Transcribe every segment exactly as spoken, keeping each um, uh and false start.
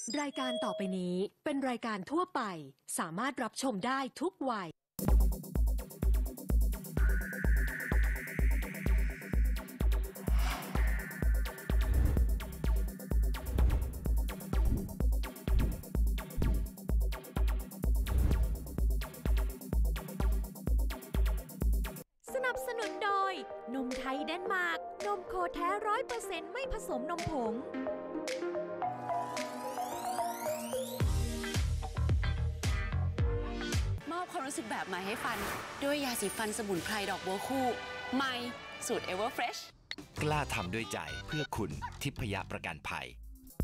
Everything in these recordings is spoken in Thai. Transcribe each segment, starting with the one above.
รายการต่อไปนี้เป็นรายการทั่วไปสามารถรับชมได้ทุกวัยสนับสนุนโดยนมไทยเดนมาร์กนมโคแท้ร้อยเปอร์เซ็นต์ไม่ผสมนมผงมอบความรู้สึกแบบใหม่ให้ฟันด้วยยาสีฟันสมุนไพรดอกบัวคู่ใหม่สูตร Everfresh กล้าทำด้วยใจเพื่อคุณทิพยประกันภัย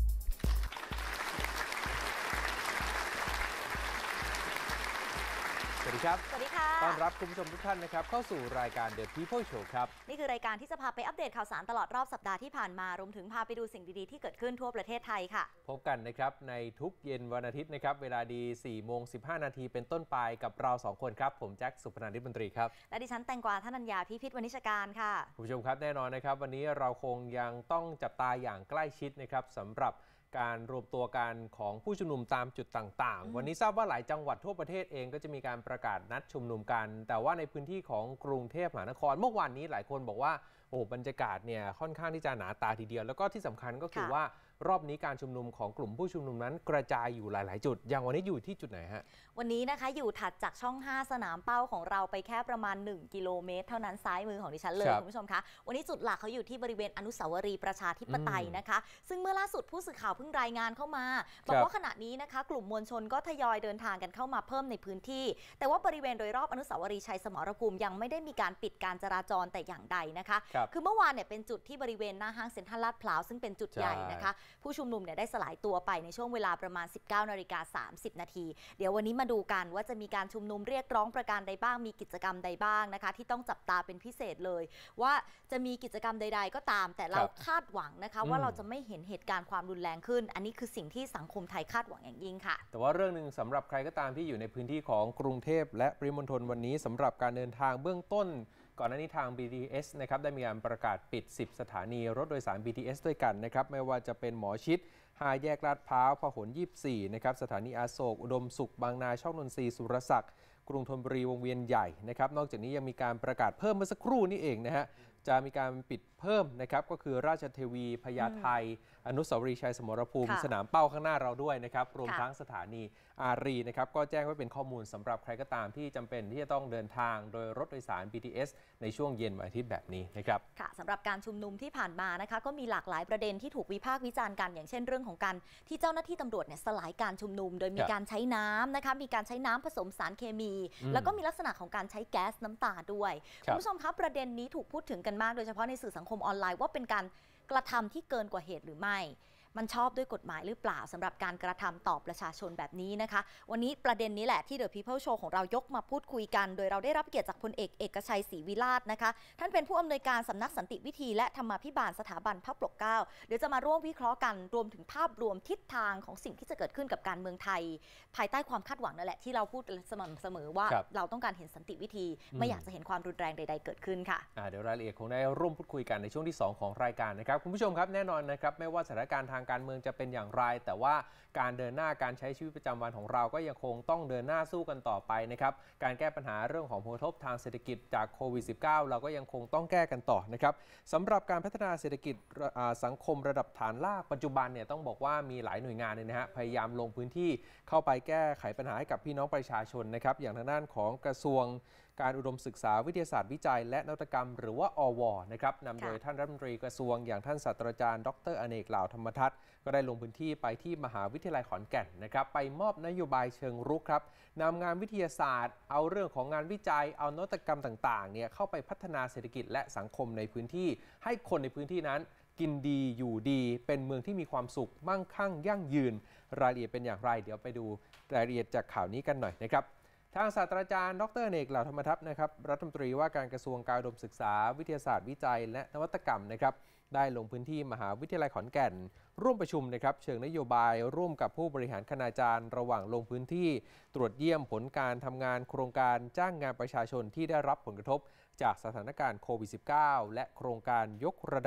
สวัสดีครับสวัสดีค่ะต้อนรับคุณผู้ชมทุกท่านนะครับเข้าสู่รายการ The People Show ครับนี่คือรายการที่จะพาไปอัปเดตข่าวสารตลอดรอบสัปดาห์ที่ผ่านมารวมถึงพาไปดูสิ่งดีๆที่เกิดขึ้นทั่วประเทศไทยค่ะพบกันนะครับในทุกเย็นวันอาทิตย์นะครับเวลาดี สี่โมงสิบห้า นาทีเป็นต้นไปกับเราสองคนครับผมแจ็คสุพนันท์ นิตมนตรีครับและดิฉันแตงกวาธนัญญาพิพิธวณิชการค่ะคุณผู้ชมครับแน่นอนนะครับวันนี้เราคงยังต้องจับตาอย่างใกล้ชิดนะครับสำหรับการรวมตัวกันของผู้ชุมนุมตามจุดต่างๆวันนี้ทราบว่าหลายจังหวัดทั่วประเทศเองก็จะมีการประกาศนัดชุมนุมกันแต่ว่าในพื้นที่ของกรุงเทพมหานครเมื่อวานนี้หลายคนบอกว่าโอ้บรรยากาศเนี่ยค่อนข้างที่จะหนาตาทีเดียวแล้วก็ที่สำคัญก็คือว่ารอบนี้การชุมนุมของกลุ่มผู้ชุมนุมนั้นกระจายอยู่หลายๆจุดอย่างวันนี้อยู่ที่จุดไหนฮะวันนี้นะคะอยู่ถัดจากช่องห้าสนามเป้าของเราไปแค่ประมาณหนึ่งกิโลเมตรเท่านั้นซ้ายมือของดิฉันเลยคุณผู้ชมคะวันนี้จุดหลักเขาอยู่ที่บริเวณอนุสาวรีย์ประชาธิปไตยนะคะซึ่งเมื่อล่าสุดผู้สื่อข่าวเพิ่งรายงานเข้ามาบอกว่าขณะนี้นะคะกลุ่มมวลชนก็ทยอยเดินทางกันเข้ามาเพิ่มในพื้นที่แต่ว่าบริเวณโดยรอบอนุสาวรีย์ชัยสมรภูมิยังไม่ได้มีการปิดการจราจรแต่อย่างใดนะคะคือเมื่อวานเนี่ยเป็นจุดที่บริเวณหน้าห้างเซ็นทรัลลาดพร้าวซึ่งเป็นจุดใหญ่นะคะผู้ชุมนุมเนี่ยได้สลายตัวไปในช่วงเวลาประมาณ สิบเก้านาฬิกาสามสิบนาทีเดี๋ยววันนี้มาดูกันว่าจะมีการชุมนุมเรียกร้องประการใดบ้างมีกิจกรรมใดบ้างนะคะที่ต้องจับตาเป็นพิเศษเลยว่าจะมีกิจกรรมใดๆก็ตามแต่เราคาดหวังนะคะว่าเราจะไม่เห็นเหตุการณ์ความรุนแรงขึ้นอันนี้คือสิ่งที่สังคมไทยคาดหวังอย่างยิ่งค่ะแต่ว่าเรื่องนึงสำหรับใครก็ตามที่อยู่ในพื้นที่ของกรุงเทพและปริมณฑลวันนี้สำหรับการเดินทางเบื้องต้นก่อนหน้านี้ทาง บี ที เอส นะครับได้มีการประกาศปิดสิบสถานีรถโดยสาร บี ที เอส ด้วยกันนะครับไม่ว่าจะเป็นหมอชิตห้าแยกลาดพร้าวพหลยี่สิบสี่นะครับสถานีอโศกอุดมสุขบางนาช่องนนทรีสุรศักดิ์กรุงธนบุรีวงเวียนใหญ่นะครับนอกจากนี้ยังมีการประกาศเพิ่มเมื่อสักครู่นี้เองนะฮะจะมีการปิดเพิ่มนะครับก็คือราชเทวีพญาไทอนุสาวรีย์ชัยสมรภูมิสนามเป้าข้างหน้าเราด้วยนะครับรวมทั้งสถานีอารีนะครับก็แจ้งไว้เป็นข้อมูลสำหรับใครก็ตามที่จำเป็นที่จะต้องเดินทางโดยรถโดยสาร บี ที เอส ในช่วงเย็นวันอาทิตย์แบบนี้นะครับค่ะสำหรับการชุมนุมที่ผ่านมานะคะก็มีหลากหลายประเด็นที่ถูกวิพากษ์วิจารณ์กันอย่างเช่นเรื่องของการที่เจ้าหน้าที่ตำรวจเนี่ยสลายการชุมนุมโดยมีการใช้น้ำนะคะมีการใช้น้ำผสมสารเคมีแล้วก็มีลักษณะของการใช้แก๊สน้ำตาด้วยคุณผู้ชมครับประเด็นนี้ถูกพูดถึงกันมากโดยเฉพาะในสื่อสังคมออนไลน์ว่าเป็นการกระทำที่เกินกว่าเหตุหรือไม่มันชอบด้วยกฎหมายหรือเปล่าสำหรับการกระทำต่อประชาชนแบบนี้นะคะวันนี้ประเด็นนี้แหละที่ The People Show ของเรายกมาพูดคุยกันโดยเราได้รับเกียรติจากพลเอกเอกชัยศรีวิราชนะคะท่านเป็นผู้อำนวยการสำนักสันติวิธีและธรรมาภิบาลสถาบันพระปกเกล้าเดี๋ยวจะมาร่วมวิเคราะห์กันรวมถึงภาพรวมทิศทางของสิ่งที่จะเกิดขึ้นกับการเมืองไทยภายใต้ความคาดหวังนั่นแหละที่เราพูดสม่ำเสมอว่าเราต้องการเห็นสันติวิธีไม่อยากจะเห็นความรุนแรงใดๆเกิดขึ้นค่ะเดี๋ยวรายละเอียดคงได้ร่วมพูดคุยกันในช่วงที่สองของรายการนะครับคุณผู้ชมครับแน่นอนนะครับไม่ว่าสถานการณ์ทางการเมืองจะเป็นอย่างไรแต่ว่าการเดินหน้าการใช้ชีวิตประจำวันของเราก็ยังคงต้องเดินหน้าสู้กันต่อไปนะครับการแก้ปัญหาเรื่องของผลกระทบทางเศรษฐกิจจากโควิด สิบเก้า เราก็ยังคงต้องแก้กันต่อนะครับสำหรับการพัฒนาเศรษฐกิจสังคมระดับฐานรากปัจจุบันเนี่ยต้องบอกว่ามีหลายหน่วยงานเลยนะฮะพยายามลงพื้นที่เข้าไปแก้ไขปัญหาให้กับพี่น้องประชาชนนะครับอย่างทางด้านของกระทรวงการอุดมศึกษาวิทยาศาสตร์วิจัยและนวัตกรรมหรือว่าอวนะครับนำโดยท่านรัฐมนตรีกระทรวงอย่างท่านศาสตราจารย์ดรอเนกเหล่าธรรมทัศน์ก็ได้ลงพื้นที่ไปที่มหาวิทยาลัยขอนแก่นนะครับไปมอบนโยบายเชิงรุกครับนำงานวิทยาศาสตร์เอาเรื่องของงานวิจัยเอานวัตกรรมต่างๆเนี่ยเข้าไปพัฒนาเศรษฐกิจและสังคมในพื้นที่ให้คนในพื้นที่นั้นกินดีอยู่ดีเป็นเมืองที่มีความสุขมั่งคั่งยั่งยืนรายละเอียดเป็นอย่างไรเดี๋ยวไปดูรายละเอียดจากข่าวนี้กันหน่อยนะครับทางศาสตราจารย์ดรอเนกเหล่าธรรมทัศน์นะครับรัฐมนตรีว่าการกระทรวงการอุดมศึกษาวิทยาศาสตร์วิจัยและนวัตกรรมนะครับได้ลงพื้นที่มหาวิทยาลัยขอนแก่นร่วมประชุมนะครับเชิงนโยบายร่วมกับผู้บริหารคณาจารย์ระหว่างลงพื้นที่ตรวจเยี่ยมผลการทำงานโครงการจ้างงานประชาชนที่ได้รับผลกระทบจากสถานการณ์โควิด สิบเก้า และโครงการยกระดับ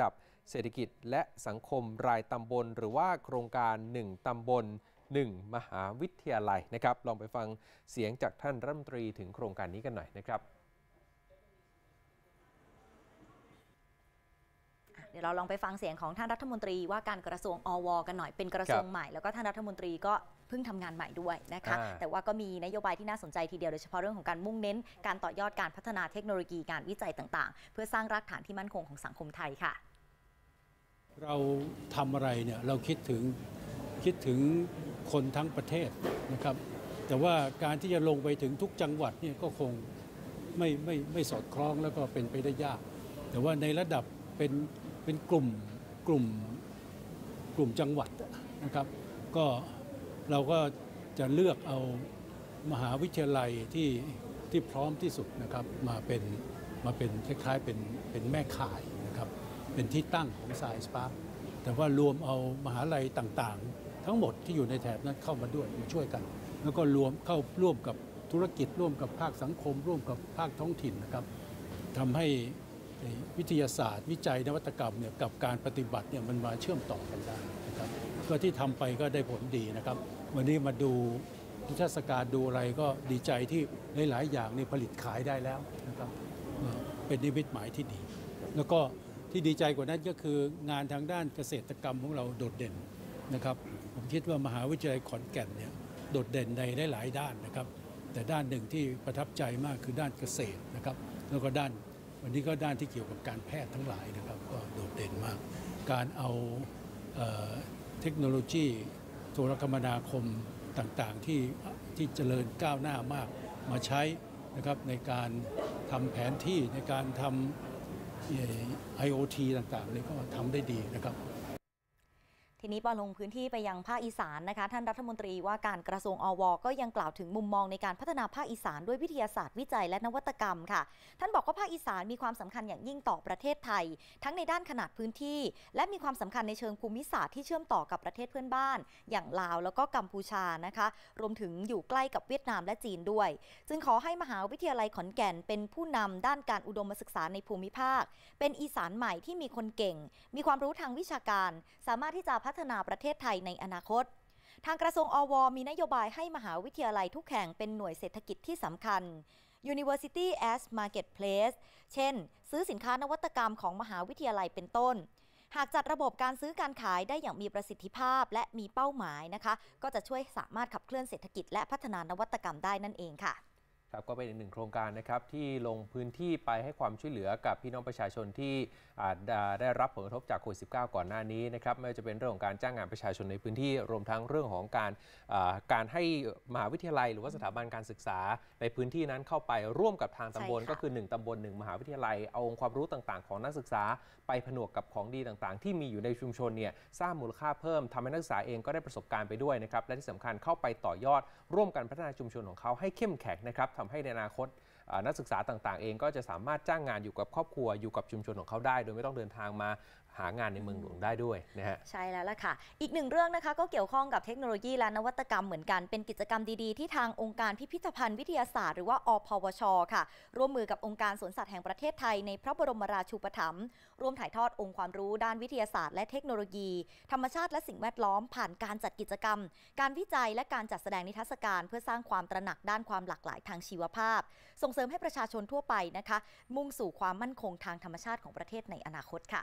เศรษฐกิจและสังคมรายตำบลหรือว่าโครงการหนึ่งตำบลหนึ่งมหาวิทยาลัยนะครับลองไปฟังเสียงจากท่านรัฐมนตรีถึงโครงการนี้กันหน่อยนะครับเดี๋ยวเราลองไปฟังเสียงของท่านรัฐมนตรีว่าการกระทรวงอวกันหน่อยเป็นกระทรวงใหม่แล้วก็ท่านรัฐมนตรีก็เพิ่งทำงานใหม่ด้วยนะคะแต่ว่าก็มีนโยบายที่น่าสนใจทีเดียวโดยเฉพาะเรื่องของการมุ่งเน้นการต่อยอดการพัฒนาเทคโนโลยีการวิจัยต่างๆเพื่อสร้างรากฐานที่มั่นคงของสังคมไทยค่ะเราทำอะไรเนี่ยเราคิดถึงคิดถึงคนทั้งประเทศนะครับแต่ว่าการที่จะลงไปถึงทุกจังหวัดเนี่ยก็คงไม่ไม่ไม่สอดคล้องแล้วก็เป็นไปได้ยากแต่ว่าในระดับเป็นเป็นกลุ่มกลุ่มกลุ่มจังหวัดนะครับก็เราก็จะเลือกเอามหาวิทยาลัยที่ที่พร้อมที่สุดนะครับมาเป็นมาเป็นคล้ายๆเป็นเป็นแม่ข่ายนะครับเป็นที่ตั้งของ Science Park แต่ว่ารวมเอามหาลัยต่างๆทั้งหมดที่อยู่ในแถบนั้นเข้ามาด้วยมาช่วยกันแล้วก็รวมเข้าร่วมกับธุรกิจร่วมกับภาคสังคมร่วมกับภาคท้องถิ่นนะครับทำให้วิทยาศาสตร์วิจัยนวัตกรรมเนี่ยกับการปฏิบัติเนี่ยมันมาเชื่อมต่อกันได้นะครับก็ที่ทำไปก็ได้ผลดีนะครับวันนี้มาดูนิทรรศการดูอะไรก็ดีใจที่หลายๆอย่างนี่ผลิตขายได้แล้วนะครับเป็นนิมิตหมายที่ดีแล้วก็ที่ดีใจกว่านั้นก็คืองานทางด้านเกษตรกรรมของเราโดดเด่นนะครับผมคิดว่ามหาวิทยาลัยขอนแก่นเนี่ยโดดเด่นในหลายด้านนะครับแต่ด้านหนึ่งที่ประทับใจมากคือด้านเกษตรนะครับแล้วก็ด้านวันนี้ก็ด้านที่เกี่ยวกับการแพทย์ทั้งหลายนะครับก็โดดเด่นมากการเอาเอ่อเทคโนโลยีโทรคมนาคมต่างๆที่ที่เจริญก้าวหน้ามากมาใช้นะครับในการทำแผนที่ในการทำ ไอ โอ ที ต่างๆนี่ก็ทำได้ดีนะครับทีนี้พอลงพื้นที่ไปยังภาคอีสานนะคะท่านรัฐมนตรีว่าการกระทรวงอวก็ยังกล่าวถึงมุมมองในการพัฒนาภาคอีสานด้วยวิทยาศาสตร์วิจัยและนวัตกรรมค่ะท่านบอกว่าภาคอีสานมีความสำคัญอย่างยิ่งต่อประเทศไทยทั้งในด้านขนาดพื้นที่และมีความสำคัญในเชิงภูมิศาสตร์ที่เชื่อมต่อกับประเทศเพื่อนบ้านอย่างลาวแล้วก็กัมพูชานะคะรวมถึงอยู่ใกล้กับเวียดนามและจีนด้วยจึงขอให้มหาวิทยาลัยขอนแก่นเป็นผู้นำด้านการอุดมศึกษาในภูมิภาคเป็นอีสานใหม่ที่มีคนเก่งมีความรู้ทางวิชาการสามารถที่จะพัฒนาประเทศไทยในอนาคตทางกระทรวงอวมีนโยบายให้มหาวิทยาลัยทุกแห่งเป็นหน่วยเศรษฐกิจที่สำคัญ University as Marketplace เช่นซื้อสินค้านวัตกรรมของมหาวิทยาลัยเป็นต้นหากจัดระบบการซื้อการขายได้อย่างมีประสิทธิภาพและมีเป้าหมายนะคะก็จะช่วยสามารถขับเคลื่อนเศรษฐกิจและพัฒนานวัตกรรมได้นั่นเองค่ะครับก็เป็นอีกหนึ่งโครงการนะครับที่ลงพื้นที่ไปให้ความช่วยเหลือกับพี่น้องประชาชนที่ได้รับผลกระทบจากโควิด สิบเก้า ก่อนหน้านี้นะครับไม่ว่าจะเป็นเรื่องของการจ้างงานประชาชนในพื้นที่รวมทั้งเรื่องของการการให้มหาวิทยาลัยหรือว่าสถาบันการศึกษาในพื้นที่นั้นเข้าไปร่วมกับทางตำบลก็คือหนึ่งตำบลหนึ่งมหาวิทยาลัยเอาองค์ความรู้ต่างๆของนักศึกษาไปผนวกกับของดีต่างๆที่มีอยู่ในชุมชนเนี่ยสร้างมูลค่าเพิ่มทำให้นักศึกษาเองก็ได้ประสบการณ์ไปด้วยนะครับและที่สำคัญเข้าไปต่อยอดร่วมกันพัฒนาชุมชนของเขาให้เข้มแข็งนะครับทำให้ในอนาคตนักศึกษาต่างๆเองก็จะสามารถจ้างงานอยู่กับครอบครัวอยู่กับชุมชนของเขาได้โดยไม่ต้องเดินทางมาหางานในเมืองหลวงได้ด้วยนะฮะใช่แล้วล่ะค่ะอีกหนึ่งเรื่องนะคะก็เกี่ยวข้องกับเทคโนโลยีและนวัตกรรมเหมือนกันเป็นกิจกรรมดีๆที่ทางองค์การพิพิธภัณฑ์วิทยาศาสตร์หรือว่าอพวชค่ะร่วมมือกับองค์การสวนสัตว์แห่งประเทศไทยในพระบรมราชูปถัมภ์ร่วมถ่ายทอดองค์ความรู้ด้านวิทยาศาสตร์และเทคโนโลยีธรรมชาติและสิ่งแวดล้อมผ่านการจัดกิจกรรมการวิจัยและการจัดแสดงนิทรรศการเพื่อสร้างความตระหนักด้านความหลากหลายทางชีวภาพส่งเสริมให้ประชาชนทั่วไปนะคะมุ่งสู่ความมั่นคงทางธรรมชาติของประเทศในอนาคตค่ะ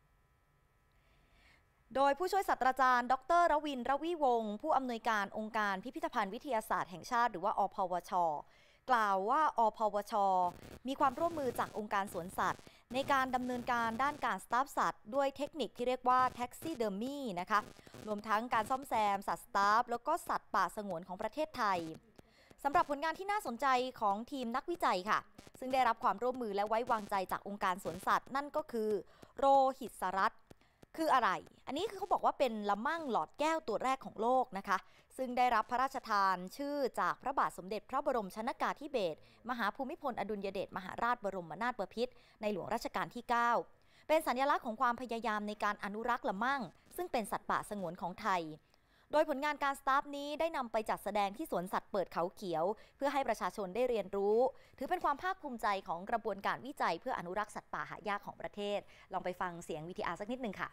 โดยผู้ช่วยศาสตราจารย์ดร.รวินทร์ รวิวงศ์ผู้อำนวยการองค์การพิพิธภัณฑ์วิทยาศาสตร์แห่งชาติหรือว่าอพวช.กล่าวว่าอพวช.มีความร่วมมือจากองค์การสวนสัตว์ในการดำเนินการด้านการสตาฟสัตว์ด้วยเทคนิคที่เรียกว่าแท็กซี่เดอร์มี่นะคะรวมทั้งการซ่อมแซมสัตว์สตาฟแล้วก็สัตว์ป่าสงวนของประเทศไทยสำหรับผลงานที่น่าสนใจของทีมนักวิจัยค่ะซึ่งได้รับความร่วมมือและไว้วางใจจากองค์การสวนสัตว์นั่นก็คือโรหิตสรัตคืออะไรอันนี้คือเขาบอกว่าเป็นละมั่งหลอดแก้วตัวแรกของโลกนะคะซึ่งได้รับพระราชทานชื่อจากพระบาทสมเด็จพระบรมชนกาธิเบศรมหาภูมิพลอดุลยเดชมหาราชบรมนาถบพิตรในหลวงรัชกาลที่เก้าเป็นสัญลักษณ์ของความพยายามในการอนุรักษ์ละมั่งซึ่งเป็นสัตว์ป่าสงวนของไทยโดยผลงานการสตาฟนี้ได้นำไปจัดแสดงที่สวนสัตว์เปิดเขาเขียวเพื่อให้ประชาชนได้เรียนรู้ถือเป็นความภาคภูมิใจของกระบวนการวิจัยเพื่ออนุรักษ์สัตว์ป่าหายากของประเทศลองไปฟังเสียง วี ที อาร์ สักนิดนึงค่ะ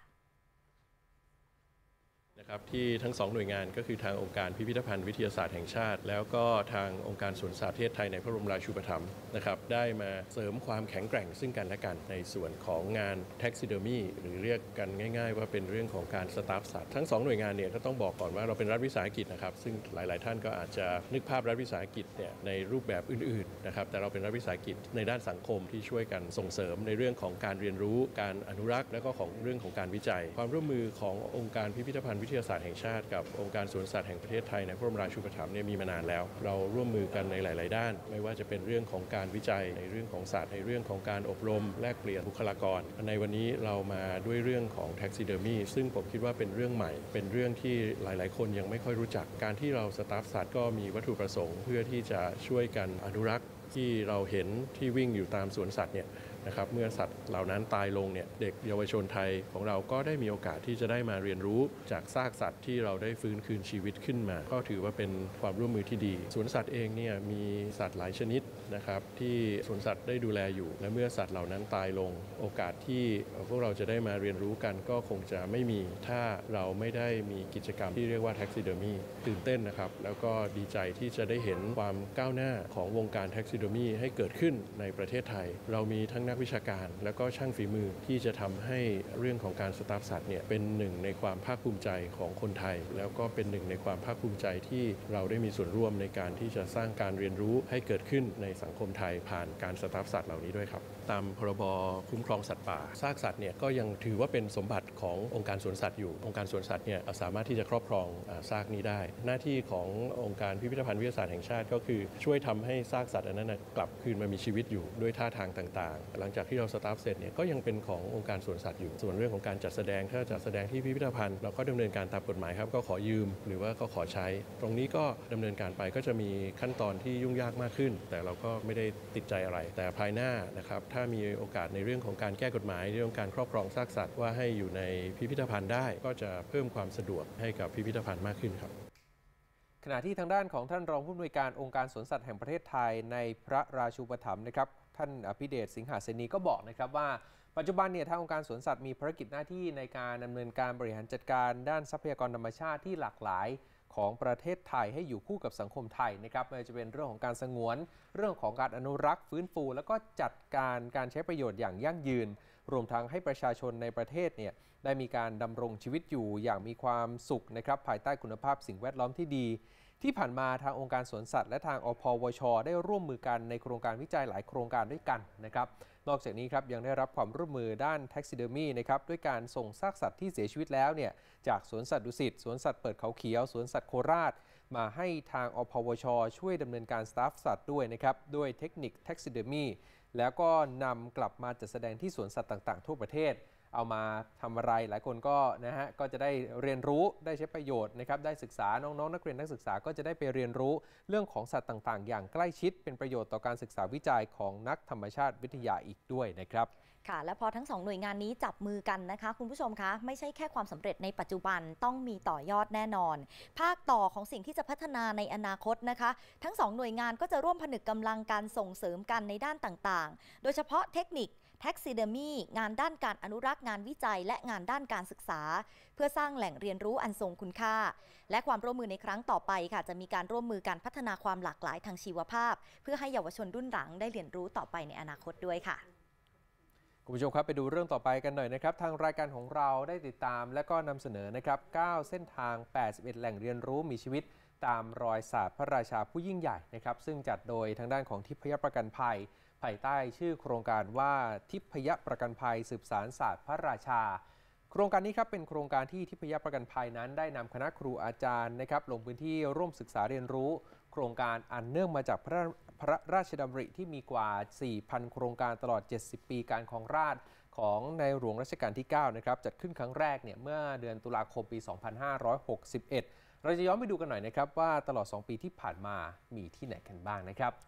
นะครับที่ทั้งสองหน่วยงานก็คือทางองค์การพิพิธภัณฑ์วิทยาศาสตร์แห่งชาติแล้วก็ทางองค์การสวนสัตว์ประเทศไทยในพระบรมราชูปถัมภ์นะครับได้มาเสริมความแข็งแกร่งซึ่งกันและกันในส่วนของงาน taxidermy หรือเรียกกันง่ายๆว่าเป็นเรื่องของการสตาฟสัตว์ทั้งสองหน่วยงานเนี่ยก็ต้องบอกก่อนว่าเราเป็นรัฐวิสาหกิจนะครับซึ่งหลายๆท่านก็อาจจะนึกภาพรัฐวิสาหกิจเนี่ยในรูปแบบอื่นๆนะครับแต่เราเป็นรัฐวิสาหกิจในด้านสังคมที่ช่วยกันส่งเสริมในเรื่องของการเรียนรู้การอนุรักษ์และก็ของเรื่องของการวิจัยความร่วมมือขององค์การพิพิธภัณฑ์วิทยาศาสตร์แห่งชาติกับองค์การสวนสัตว์แห่งประเทศไทยในพระบรมราชูปถัมภ์เนี่ยมีมานานแล้วเราร่วมมือกันในหลายๆด้านไม่ว่าจะเป็นเรื่องของการวิจัยในเรื่องของสัตว์ในเรื่องของการอบรมแลกเปลี่ยนบุคลากรในวันนี้เรามาด้วยเรื่องของ taxidermy ซึ่งผมคิดว่าเป็นเรื่องใหม่เป็นเรื่องที่หลายๆคนยังไม่ค่อยรู้จักการที่เราสตาฟสัตว์ก็มีวัตถุประสงค์เพื่อที่จะช่วยกันอนุรักษ์ที่เราเห็นที่วิ่งอยู่ตามสวนสัตว์เนี่ยนะครับเมื่อสัตว์เหล่านั้นตายลงเนี่ยเด็กเยาวชนไทยของเราก็ได้มีโอกาสที่จะได้มาเรียนรู้จากซากสัตว์ที่เราได้ฟื้นคืนชีวิตขึ้นมาก็ถือว่าเป็นความร่วมมือที่ดีสวนสัตว์เองเนี่ยมีสัตว์หลายชนิดนะครับที่สวนสัตว์ได้ดูแลอยู่และเมื่อสัตว์เหล่านั้นตายลงโอกาสที่พวกเราจะได้มาเรียนรู้กันก็คงจะไม่มีถ้าเราไม่ได้มีกิจกรรมที่เรียกว่า taxidermy ตื่นเต้นนะครับแล้วก็ดีใจที่จะได้เห็นความก้าวหน้าของวงการ taxidermy ให้เกิดขึ้นในประเทศไทยเรามีทั้งนักวิชาการและก็ช่างฝีมือที่จะทำให้เรื่องของการสตาฟสัตว์เนี่ยเป็นหนึ่งในความภาคภูมิใจของคนไทยแล้วก็เป็นหนึ่งในความภาคภูมิใจที่เราได้มีส่วนร่วมในการที่จะสร้างการเรียนรู้ให้เกิดขึ้นในสังคมไทยผ่านการสตาฟสัตว์เหล่านี้ด้วยครับตามพรบคุ้มครองสัตว์ป่าซากสัตว์เนี่ยก็ยังถือว่าเป็นสมบัติขององค์การสวนสัตว์อยู่องค์การสวนสัตว์เนี่ยสามารถที่จะครอบครองซากนี้ได้หน้าที่ขององค์การพิพิธภัณฑ์วิทยาศาสตร์แห่งชาติก็คือช่วยทำให้ซากสัตว์อันนั้นกลับคืนมามีชีวิตอยู่ด้วยท่าทางต่างๆหลังจากที่เราสตาฟเสร็จเนี่ยก็ยังเป็นขององค์การสวนสัตว์อยู่ส่วนเรื่องของการจัดแสดงถ้าจัดแสดงที่พิพิธภัณฑ์เราก็ดำเนินการตามกฎหมายครับก็ขอยืมหรือว่าก็ขอใช้ตรงนี้ก็ดำเนินการไปก็จะมีขั้นตอนที่ยุ่งยากมากขึ้นแต่เราก็ไม่ได้ติดใจอะไรแต่ภายหน้านะครับถ้ามีโอกาสในเรื่องของการแก้กฎหมายเรื่องการครอบครองซากสัตว์ว่าให้อยู่ในพิพิธภัณฑ์ได้ก็จะเพิ่มความสะดวกให้กับพิพิธภัณฑ์มากขึ้นครับขณะที่ทางด้านของท่านรองผู้อำนวยการองค์การสวนสัตว์แห่งประเทศไทยในพระราชูปถัมภ์นะครับท่านอภิเดชสิงหาเสนีก็บอกนะครับว่าปัจจุบันเนี่ยทางองค์การสวนสัตว์มีภารกิจหน้าที่ในการดำเนินการบริหารจัดการด้านทรัพยากรธรรมชาติที่หลากหลายของประเทศไทยให้อยู่คู่กับสังคมไทยนะครับไม่ว่าจะเป็นเรื่องของการสงวนเรื่องของการอนุรักษ์ฟื้นฟูแล้วก็จัดการการใช้ประโยชน์อย่างยั่งยืนรวมทั้งให้ประชาชนในประเทศเนี่ยได้มีการดำรงชีวิตอยู่อย่างมีความสุขนะครับภายใต้คุณภาพสิ่งแวดล้อมที่ดีที่ผ่านมาทางองค์การสวนสัตว์และทางอพวชได้ร่วมมือกันในโครงการวิจัยหลายโครงการด้วยกันนะครับนอกจากนี้ครับยังได้รับความร่วมมือด้าน taxidermy นะครับด้วยการส่งซากสัตว์ที่เสียชีวิตแล้วเนี่ยจากสวนสัตว์ดุสิตสวนสัตว์เปิดเขาเขียวสวนสัตว์โคราชมาให้ทางอพวชช่วยดำเนินการสตาฟสัตว์ด้วยนะครับด้วยเทคนิค taxidermy แล้วก็นำกลับมาจัดแสดงที่สวนสัตว์ต่างๆทั่วประเทศเอามาทำอะไรหลายคนก็นะฮะก็จะได้เรียนรู้ได้ใช้ประโยชน์นะครับได้ศึกษาน้องๆนักเรียนนักศึกษาก็จะได้ไปเรียนรู้เรื่องของสัตว์ต่างๆอย่างใกล้ชิดเป็นประโยชน์ต่อการศึกษาวิจัยของนักธรรมชาติวิทยาอีกด้วยนะครับค่ะและพอทั้งสองหน่วยงานนี้จับมือกันนะคะคุณผู้ชมคะไม่ใช่แค่ความสำเร็จในปัจจุบันต้องมีต่อยอดแน่นอนภาคต่อของสิ่งที่จะพัฒนาในอนาคตนะคะทั้งสองหน่วยงานก็จะร่วมผนึกกำลังการส่งเสริมกันในด้านต่างๆโดยเฉพาะเทคนิคtaxidermy งานด้านการอนุรักษ์งานวิจัยและงานด้านการศึกษาเพื่อสร้างแหล่งเรียนรู้อันทรงคุณค่าและความร่วมมือในครั้งต่อไปค่ะจะมีการร่วมมือการพัฒนาความหลากหลายทางชีวภาพเพื่อให้เยาวชนรุ่นหลังได้เรียนรู้ต่อไปในอนาคตด้วยค่ะคุณผู้ชมครับไปดูเรื่องต่อไปกันหน่อยนะครับทางรายการของเราได้ติดตามและก็นำเสนอนะครับเก้าเส้นทางแปดสิบเอ็ดแหล่งเรียนรู้มีชีวิตตามรอยศาสตร์พระราชาผู้ยิ่งใหญ่นะครับซึ่งจัดโดยทางด้านของทิพยประกันภัยภายใต้ชื่อโครงการว่าทิพยประกันภัยสืบสานศาสตร์พระราชาโครงการนี้ครับเป็นโครงการที่ทิพยประกันภัยนั้นได้นำคณะครูอาจารย์นะครับลงพื้นที่ร่วมศึกษาเรียนรู้โครงการอันเนื่องมาจากพระพระราชดำริที่มีกว่า สี่พัน โครงการตลอดเจ็ดสิบปีการครองราชย์ของในหลวงรัชกาลที่เก้านะครับจัดขึ้นครั้งแรกเนี่ยเมื่อเดือนตุลาคมปีสองพันห้าร้อยหกสิบเอ็ดเราจะย้อนไปดูกันหน่อยนะครับว่าตลอดสองปีที่ผ่านมามีที่ไหนกันบ้างนะครับ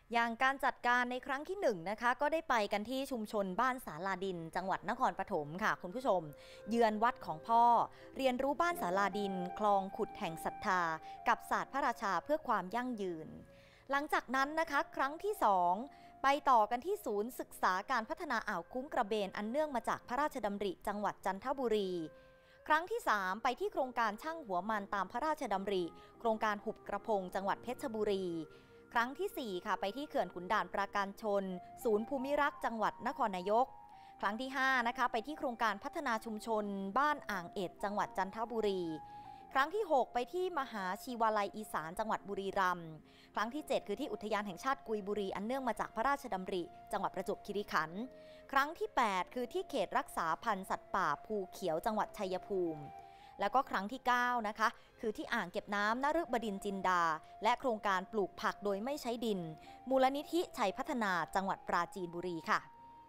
อย่างการจัดการในครั้งที่หนึ่งนะคะก็ได้ไปกันที่ชุมชนบ้านสาลาดินจังหวัดนครปฐมค่ะคุณผู้ชมเยือนวัดของพ่อเรียนรู้บ้านสาลาดินคลองขุดแห่งศรัทธากับศาสตร์พระราชาเพื่อความยั่งยืนหลังจากนั้นนะคะครั้งที่สองไปต่อกันที่ศูนย์ศึกษาการพัฒนาอ่าวคุ้งกระเบนอันเนื่องมาจากพระราชดำริจังหวัดจันทบุรีครั้งที่สามไปที่โครงการช่างหัวมันตามพระราชดำริโครงการหุบกระพงจังหวัดเพชรบุรีครั้งที่สี่ค่ะไปที่เขื่อนขุนด่านปราการชนศูนย์ภูมิรักษ์จังหวัดนครนายกครั้งที่ห้านะคะไปที่โครงการพัฒนาชุมชนบ้านอ่างเอ็ดจังหวัดจันทบุรีครั้งที่หกไปที่มหาชีวาลัยอีสานจังหวัดบุรีรัมย์ครั้งที่เจ็ดคือที่อุทยานแห่งชาติกุยบุรีอันเนื่องมาจากพระราชดำริจังหวัดประจวบคีรีขันธ์ครั้งที่แปดคือที่เขตรักษาพันธุ์สัตว์ป่าภูเขียวจังหวัดชัยภูมิแล้วก็ครั้งที่เก้านะคะคือที่อ่างเก็บน้ำนฤบดินทร์จินดาและโครงการปลูกผักโดยไม่ใช้ดินมูลนิธิชัยพัฒนาจังหวัดปราจีนบุรีค่ะ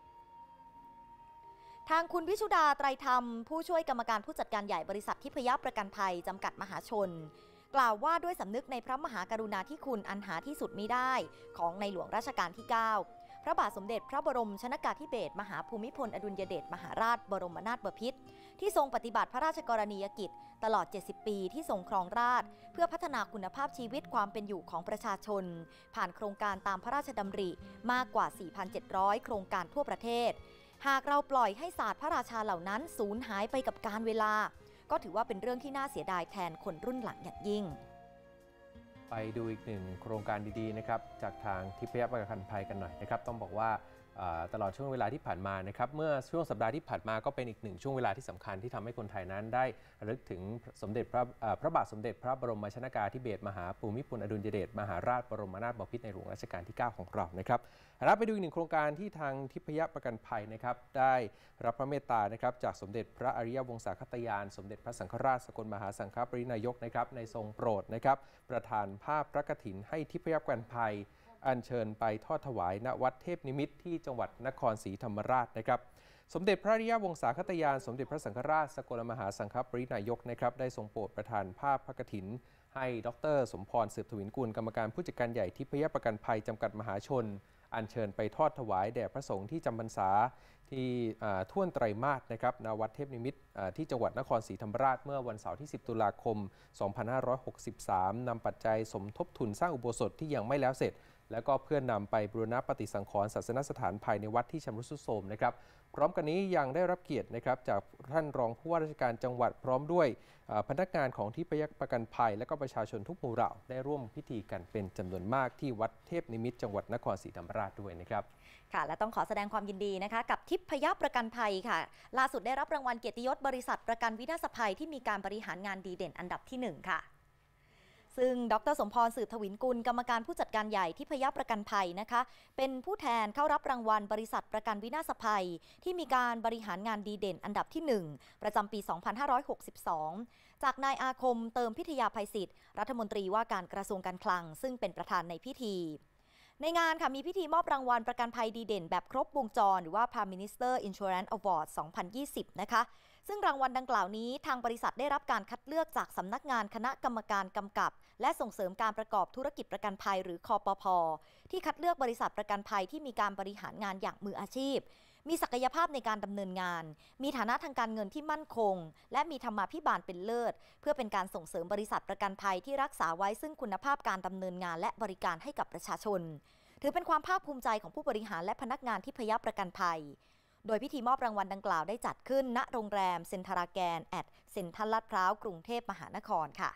ทางคุณวิชุดาไตรธรรมผู้ช่วยกรรมการผู้จัดการใหญ่บริษัททิพยประกันภัยจำกัดมหาชนกล่าวว่าด้วยสำนึกในพระมหากรุณาธิคุณอันหาที่สุดมิได้ของในหลวงรัชกาลที่เก้าพระบาทสมเด็จพระบรมชนกาธิเบศรมหาภูมิพลอดุลยเดชมหาราชบรมนาถบพิตรที่ทรงปฏิบัติพระราชกรณียกิจตลอดเจ็ดสิบปีที่ทรงครองราชย์เพื่อพัฒนาคุณภาพชีวิตความเป็นอยู่ของประชาชนผ่านโครงการตามพระราชดำริมากกว่า สี่พันเจ็ดร้อย โครงการทั่วประเทศหากเราปล่อยให้ศาสตร์พระราชาเหล่านั้นสูญหายไปกับกาลเวลาก็ถือว่าเป็นเรื่องที่น่าเสียดายแทนคนรุ่นหลังอย่างยิ่งไปดูอีกหนึ่งโครงการดีๆนะครับจากทางทิพยประกันภัยกันหน่อยนะครับต้องบอกว่าตลอดช่วงเวลาที่ผ่านมานะครับเมื่อช่วงสัปดาห์ที่ผ่านมาก็เป็นอีกหนึ่งช่วงเวลาที่สำคัญที่ทำให้คนไทยนั้นได้ระลึกถึงสมเด็จพระพระบาทสมเด็จพระบรมชนกาธิเบศรมหาภูมิพลอดุลยเดชมหาราชบรมนาถบพิตรในหลวงรัชกาลที่เก้าของเรานะครับเราไปดูอีกหนึ่งโครงการที่ทางทิพยประกันภัยนะครับได้รับพระเมตตานะครับจากสมเด็จพระอริยวงศาคตยานสมเด็จพระสังฆราชสกลมหาสังฆปรินายกนะครับในทรงโปรดนะครับประทานภาพพระกฐินให้ทิพยประกันภัยอัญเชิญไปทอดถวายณวัดเทพนิมิตรที่จังหวัดนครศรีธรรมราชนะครับสมเด็จพระอริยวงศาคตยานสมเด็จพระสังฆราชสกลมหาสังฆปรินายกนะครับได้ทรงโปรดประทานภาพพระกฐินให้ดร.สมพรสืบถวินกุลกรรมการผู้จัดการใหญ่ทิพยประกันภัยจำกัดมหาชนอัญเชิญไปทอดถวายแด่พระสงฆ์ที่จำพรรษาที่ท่วนไตรมาสนะครับณวัดเทพนิมิตรที่จังหวัดนครศรีธรรมราชเมื่อวันเสาร์ที่สิบตุลาคมสองพันห้าร้อยหกสิบสามนำปัจจัยสมทบทุนสร้างอุโบสถที่ยังไม่แล้วเสร็จแล้วก็เพื่อนนำไปบูรณะปฏิสังขรณ์ศาสนสถานภายในวัดที่ชำรุดทรุดโทรมนะครับพร้อมกันนี้ยังได้รับเกียรตินะครับจากท่านรองผู้ว่าราชการจังหวัดพร้อมด้วยพนักงานของทิพยประกันภัยและก็ประชาชนทุกหมู่เหล่าได้ร่วมพิธีกันเป็นจำนวนมากที่วัดเทพนิมิตรจังหวัดนครศรีธรรมราชด้วยนะครับค่ะและต้องขอแสดงความยินดีนะคะกับทิพยประกันภัยค่ะล่าสุดได้รับรางวัลเกียรติยศบริษัทประกันวินาศภัยที่มีการบริหารงานดีเด่นอันดับที่หนึ่งค่ะซึ่งดร.สมพรสืบถวินกุลกรรมการผู้จัดการใหญ่ทิพยประกันภัยนะคะเป็นผู้แทนเข้ารับรางวัลบริษัทประกันวินาศภัยที่มีการบริหารงานดีเด่นอันดับที่หนึ่งประจำปีสองพันห้าร้อยหกสิบสองจากนายอาคมเติมพิทยาภัยศิษย์รัฐมนตรีว่าการกระทรวงการคลังซึ่งเป็นประธานในพิธีในงานค่ะมีพิธีมอบรางวัลประกันภัยดีเด่นแบบครบวงจรหรือว่า Prime Minister Insurance Award สองพันยี่สิบนะคะซึ่งรางวัลดังกล่าวนี้ทางบริษัทได้รับการคัดเลือกจากสำนักงานคณะกรรมการกำกับและส่งเสริมการประกอบธุรกิจประกันภัยหรือคปภ.ที่คัดเลือกบริษัทประกันภัยที่มีการบริหารงานอย่างมืออาชีพมีศักยภาพในการดำเนินงานมีฐานะทางการเงินที่มั่นคงและมีธรรมาภิบาลเป็นเลิศเพื่อเป็นการส่งเสริมบริษัทประกันภัยที่รักษาไว้ซึ่งคุณภาพการดำเนินงานและบริการให้กับประชาชนถือเป็นความภาคภูมิใจของผู้บริหารและพนักงานทิพยประกันภัยโดยพิธีมอบรางวัลดังกล่าวได้จัดขึ้นณโรงแรมเซ็นทราแกนแอดเซ็นทรัลลาดพร้าวกรุงเทพมหานครค่ะ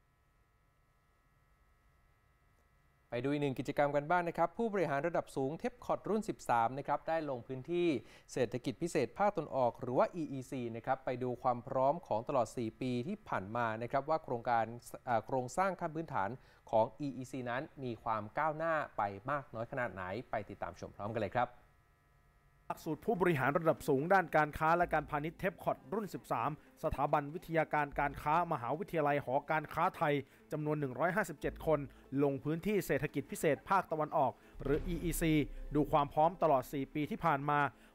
ไปดูอีกหนึ่งกิจกรรมกันบ้าง นะครับผู้บริหารระดับสูงเทปคอร์ดรุ่นสิบสามนะครับได้ลงพื้นที่เศรษฐกิจพิเศษภาคตะวันออกหรือว่า อี อี ซี นะครับไปดูความพร้อมของตลอดสี่ปีที่ผ่านมานะครับว่าโครงการโครงสร้างขั้นพื้นฐานของ อี อี ซี นั้นมีความก้าวหน้าไปมากน้อยขนาดไหนไปติดตามชมพร้อมกันเลยครับหลักสูตรผู้บริหารระดับสูงด้านการค้าและการพาณิชย์เทปคอร์ดรุ่นสิบสามสถาบันวิทยาการการค้ามหาวิทยาลัยหอการค้าไทยจำนวนหนึ่งร้อยห้าสิบเจ็ดคนลงพื้นที่เศรษฐกิจพิเศษภาคตะวันออกหรือ อี อี ซี ดูความพร้อมตลอดสี่ปีที่ผ่านมา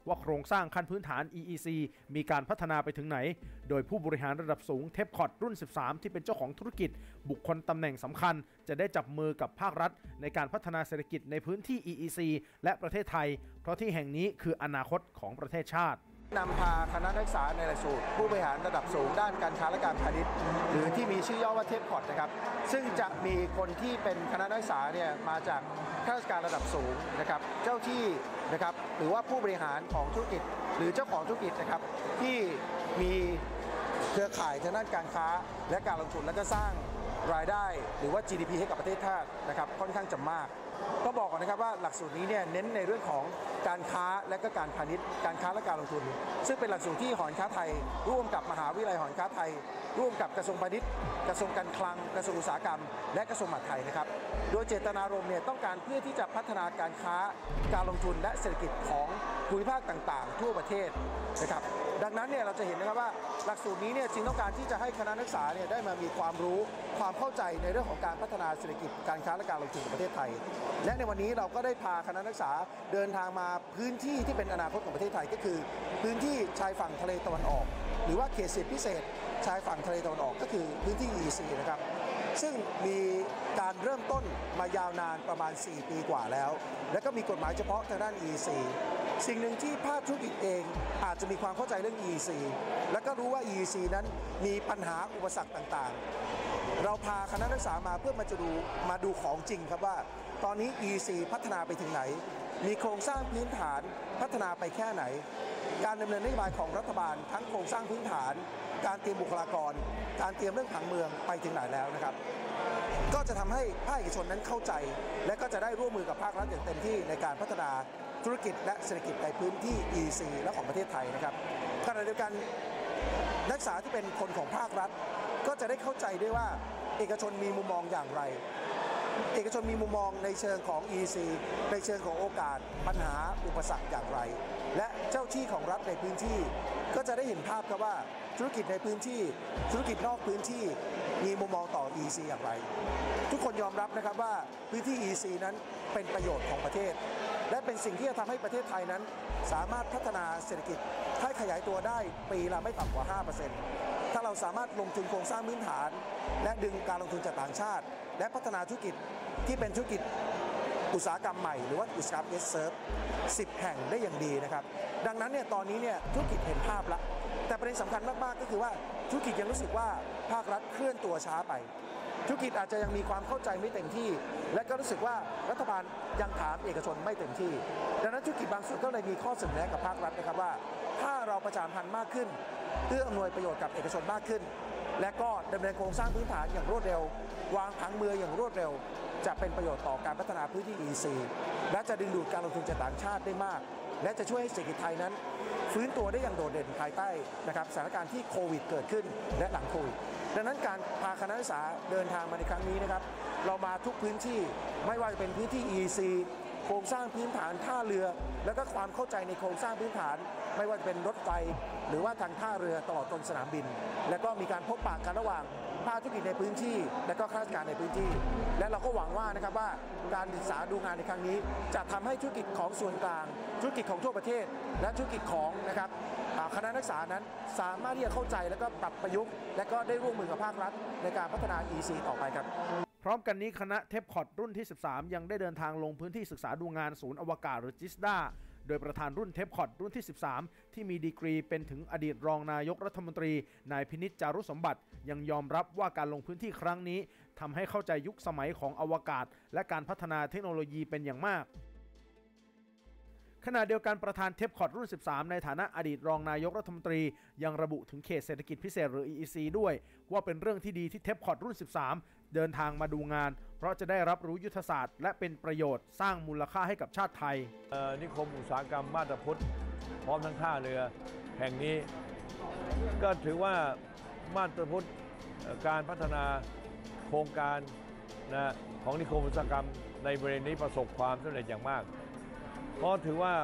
ว่าโครงสร้างขั้นพื้นฐาน อี อี ซี มีการพัฒนาไปถึงไหนโดยผู้บริหารระดับสูงเทปคอร์ดรุ่นสิบสามที่เป็นเจ้าของธุรกิจบุคคลตำแหน่งสำคัญจะได้จับมือกับภาครัฐในการพัฒนาเศรษฐกิจในพื้นที่ อี อี ซี และประเทศไทยเพราะที่แห่งนี้คืออนาคตของประเทศชาตินำพาคณะนักศึกษาในหลักสูตรผู้บริหารระดับสูงด้านการค้าและการพาณิชย์หรือที่มีชื่อย่อว่าเทปคอร์ดนะครับซึ่งจะมีคนที่เป็นคณะนักศึกษาเนี่ยมาจากข้าราชการระดับสูงนะครับเจ้าที่นะครับหรือว่าผู้บริหารของธุรกิจหรือเจ้าของธุรกิจนะครับที่มีเครือข่ายทางด้านการค้าและการลงทุนและก็สร้างรายได้หรือว่า จี ดี พี ให้กับประเทศชาตินะครับค่อนข้างจะมากก็บอกก่อนนะครับว่าหลักสูตรนี้เนี่ยเน้นในเรื่องของการค้าและก็การพาณิชย์การค้าและการลงทุนซึ่งเป็นหลักสูตรที่หอการค้าไทยร่วมกับมหาวิทยาลัยหอการค้าไทยร่วมกับกระทรวงพาณิชย์กระทรวงการคลังกระทรวงอุตสาหกรรมและกระทรวงมหาดไทยนะครับโดยเจตนารมณ์เนี่ยต้องการเพื่อที่จะพัฒนาการค้าการลงทุนและเศรษฐกิจของภูมิภาคต่างๆทั่วประเทศนะครับดังนั้นเนี่ยเราจะเห็นนะครับว่าหลักสูตรนี้เนี่ยจึงต้องการที่จะให้คณะนักศึกษาเนี่ยได้มามีความรู้ความเข้าใจในเรื่องของการพัฒนาเศรษฐกิจการค้าและการลงทุนของประเทศไทยและในวันนี้เราก็ได้พาคณะนักศึกษาเดินทางมาพื้นที่ที่เป็นอนาคตของประเทศไทยก็คือพื้นที่ชายฝั่งทะเลตะวันออกหรือว่าเขตเศรษฐกิจพิเศษชายฝั่งทะเลตะวันออกก็คือพื้นที่ อี อี ซี นะครับซึ่งมีการเริ่มต้นมายาวนานประมาณสี่ปีกว่าแล้วและก็มีกฎหมายเฉพาะทางด้าน อี อี ซี สิ่งหนึ่งที่ภาคธุรกิจเองอาจจะมีความเข้าใจเรื่อง อี อี ซี และก็รู้ว่า อี อี ซี นั้นมีปัญหาอุปสรรคต่างๆเราพาคณะนักศึกษามาเพื่อมาจะดูมาดูของจริงครับว่าตอนนี้ อี อี ซี พัฒนาไปถึงไหนมีโครงสร้างพื้นฐานพัฒนาไปแค่ไหนการดำเนินนโยบายของรัฐบาลทั้งโครงสร้างพื้นฐานการเตรียมบุคลากรการเตรียมเรื่องผังเมืองไปถึงไหนแล้วนะครับก็จะทำให้ภาคเอกชนนั้นเข้าใจและก็จะได้ร่วมมือกับภาครัฐอย่างเต็มที่ในการพัฒนาธุรกิจและเศรษฐกิจในพื้นที่ อี อี ซี และของประเทศไทยนะครับขณะเดียวกันนักศึกษาที่เป็นคนของภาครัฐก็จะได้เข้าใจด้วยว่าเอกชนมีมุมมองอย่างไรเอกชนมีมุมมองในเชิงของ อี อี ซี ในเชิงของโอกาสปัญหาอุปสรรคอย่างไรและเจ้าที่ของรัฐในพื้นที่ก็จะได้เห็นภาพครับว่าธุรกิจในพื้นที่ธุรกิจนอกพื้นที่มีมุมมองต่อ อี อี ซี อย่างไรทุกคนยอมรับนะครับว่าพื้นที่ อี อี ซี นั้นเป็นประโยชน์ของประเทศและเป็นสิ่งที่จะทำให้ประเทศไทยนั้นสามารถพัฒนาเศรษฐกิจให้ขยายตัวได้ปีละไม่ต่ำกว่า ห้าเปอร์เซ็นต์ ถ้าเราสามารถลงทุนโครงสร้างพื้นฐานและดึงการลงทุนจากต่างชาติและพัฒนาธุรกิจที่เป็นธุรกิจอุตสาหกรรมใหม่หรือว่าอุตสาหกรรม S เซิร์ฟ สิบแห่งได้อย่างดีนะครับดังนั้นเนี่ยตอนนี้เนี่ยธุรกิจเห็นภาพแล้วแต่ประเด็นสำคัญมากๆก็คือว่าธุรกิจยังรู้สึกว่าภาครัฐเคลื่อนตัวช้าไปธุรกิจอาจจะยังมีความเข้าใจไม่เต็มที่และก็รู้สึกว่ารัฐบาลยังถามเอกชนไม่เต็มที่ดังนั้นธุรกิจบางส่วนก็เลยมีข้อเสนอกับภาครัฐนะครับว่าถ้าเราประชาสัมพันธ์มากขึ้นเพื่ออำนวยประโยชน์กับเอกชนมากขึ้นและก็ดำเนินโครงสร้างพื้นฐานอย่างรวดเร็ววางผังเมืองอย่างรวดเร็วจะเป็นประโยชน์ต่อการพัฒนาพื้นที่ อี อี ซี และจะดึงดูดการลงทุนจากต่างชาติได้มากและจะช่วยให้เศรษฐกิจไทยนั้นฟื้นตัวได้อย่างโดดเด่นภายใต้นะครับสถานการณ์ที่โควิดเกิดขึ้นและหลังโควิดดังนั้นการพาคณะนักศึกษาเดินทางมาในครั้งนี้นะครับเรามาทุกพื้นที่ไม่ว่าจะเป็นพื้นที่ อี อี ซี โครงสร้างพื้นฐานท่าเรือแล้วก็ความเข้าใจในโครงสร้างพื้นฐานไม่ว่าจะเป็นรถไฟหรือว่าทางท่าเรือตลอดจนสนามบินและก็มีการพบปะกันระหว่างภาคธุรกิจในพื้นที่และก็ข้าราชการในพื้นที่และเราก็หวังว่านะครับว่าการศึกษาดูงานในครั้งนี้จะทำให้ธุรกิจของส่วนกลางธุรกิจของทั่วประเทศและธุรกิจของนะครับคณะนักศึกษานั้นสามารถที่จะเข้าใจและก็ปรับประยุกต์และก็ได้ร่วมมือกับภาครัฐในการพัฒนา อี อี ซี ต่อไปครับพร้อมกันนี้คณะเทปคอร์ดรุ่นที่สิบสามยังได้เดินทางลงพื้นที่ศึกษาดูงานศูนย์อวกาศหรือจิสดาโดยประธานรุ่นเทปคอร์ดรุ่นที่สิบสามที่มีดีกรีเป็นถึงอดีตรองนายกรัฐมนตรีนายพินิจจารุสมบัติยังยอมรับว่าการลงพื้นที่ครั้งนี้ทำให้เข้าใจยุคสมัยของอวกาศและการพัฒนาเทคโนโลยีเป็นอย่างมากขณะเดียวกันประธานเทปคอร์ดรุ่นสิบสามในฐานะอดีตรองนายกรัฐมนตรียังระบุถึงเขตเศรษฐกิจพิเศษหรือ อี อี ซี ด้วยว่าเป็นเรื่องที่ดีที่เทปคอร์ดรุ่นสิบสามเดินทางมาดูงานเพราะจะได้รับรู้ยุทธศาสตร์และเป็นประโยชน์สร้างมูลค่าให้กับชาติไทยนิคมอุตสาหกรรมมาตรพุทธพร้อมทั้งท่าเรือแห่งนี้ก็ถือว่ามาตรพุทธการพัฒนาโครงการนะของนิคมอุตสาหกรรมในบริเวณนี้ประสบความสำเร็จอย่างมากเพราะถือว่า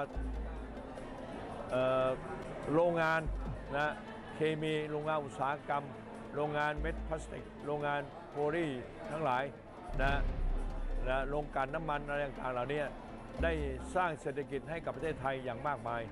โรงงานนะเคมีโรงงานอุตสาหกรรมโรงงานเม็ดพลาสติกโรงงานโพลีทั้งหลายนะนะโรงกลั่นน้ำมันอะไรต่างๆเหล่านี้ได้สร้างเศรษฐกิจให้กับประเทศไทยอย่างมากมาย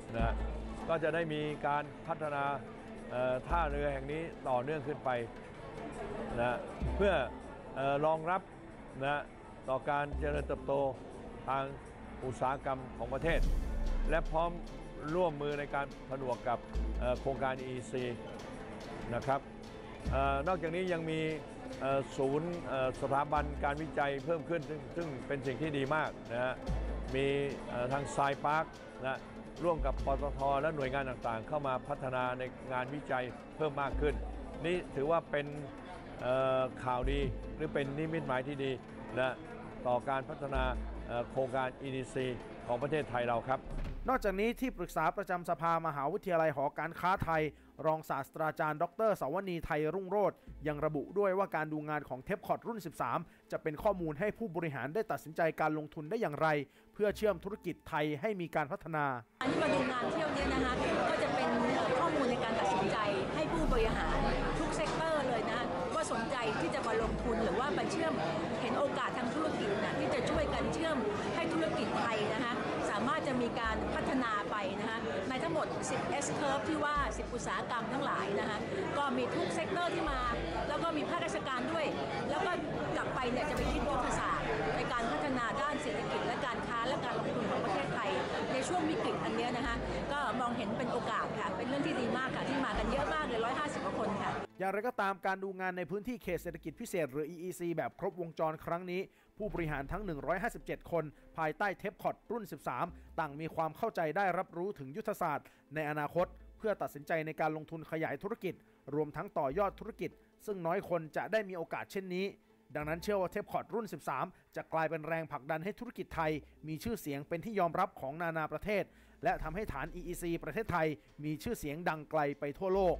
นะก็จะได้มีการพัฒนาท่าเรือแห่งนี้ต่อเนื่องขึ้นไปนะเพื่อรองรับนะต่อการเจริญเติบโตทางอุตสาหกรรมของประเทศและพร้อมร่วมมือในการผนวกกับโครงการ อี อี ซี นะครับนอกจากนี้ยังมีศูนย์สถาบันการวิจัยเพิ่มขึ้นซึ่งซึ่งเป็นสิ่งที่ดีมากนะฮะมีทางไซพาร์คนะร่วมกับปตท.และหน่วยงานต่างๆเข้ามาพัฒนาในงานวิจัยเพิ่มมากขึ้นนี่ถือว่าเป็นข่าวดีหรือเป็นนิมิตหมายที่ดีนะต่อการพัฒนาโครงการ อี ดี ซี ของประเทศไทยเราครับนอกจากนี้ที่ปรึกษาประจำสภามหาวิทยาลัยหอการค้าไทยรองศาสตราจารย์ดร.สาวนีไทยรุ่งโรจน์ยังระบุด้วยว่าการดูงานของเทปคอร์ดรุ่นสิบสามจะเป็นข้อมูลให้ผู้บริหารได้ตัดสินใจการลงทุนได้อย่างไรเพื่อเชื่อมธุรกิจไทยให้มีการพัฒนาที่มาดูงานเที่ยวนี้นะคะก็จะเป็นข้อมูลในการตัดสินใจให้ผู้บริหารทุกเซกเตอร์เลยนะว่าสนใจที่จะมาลงทุนหรือว่ามาเชื่อมเห็นโอกาสทางธุรกิจนะที่จะช่วยกันเชื่อมให้ธุรกิจไทยนะคะสามารถจะมีการพัฒนาไปนะคะในทั้งหมดสิบ S curve ที่ว่าสิบอุตสาหกรรมทั้งหลายนะคะก็มีทุกเซกเตอร์ที่มาแล้วก็มีภาคราชการด้วยแล้วก็กลับไปเนี่ยจะไปคิดยุทธศาสตร์ในการพัฒนาด้านเศรษฐกิจและการค้าและการลงทุนของประเทศไทยในช่วงวิกฤตอันนี้นะคะก็มองเห็นเป็นโอกาสค่ะเป็นเรื่องที่ดีมากค่ะที่มากันเยอะมากเลยหนึ่งร้อยห้าสิบกว่าคนค่ะอย่างไรก็ตามการดูงานในพื้นที่เขตเศรษฐกิจพิเศษหรือ อี อี ซี แบบครบวงจรครั้งนี้ผู้บริหารทั้งหนึ่งร้อยห้าสิบเจ็ดคนภายใต้เทปคอร์ดรุ่นสิบสามต่างมีความเข้าใจได้รับรู้ถึงยุทธศาสตร์ในอนาคตเพื่อตัดสินใจในการลงทุนขยายธุรกิจรวมทั้งต่อยอดธุรกิจซึ่งน้อยคนจะได้มีโอกาสเช่นนี้ดังนั้นเชื่อว่าเทปคอร์ดรุ่นสิบสามจะกลายเป็นแรงผลักดันให้ธุรกิจไทยมีชื่อเสียงเป็นที่ยอมรับของนานาประเทศและทำให้ฐาน อี อี ซี ประเทศไทยมีชื่อเสียงดังไกลไปทั่วโลก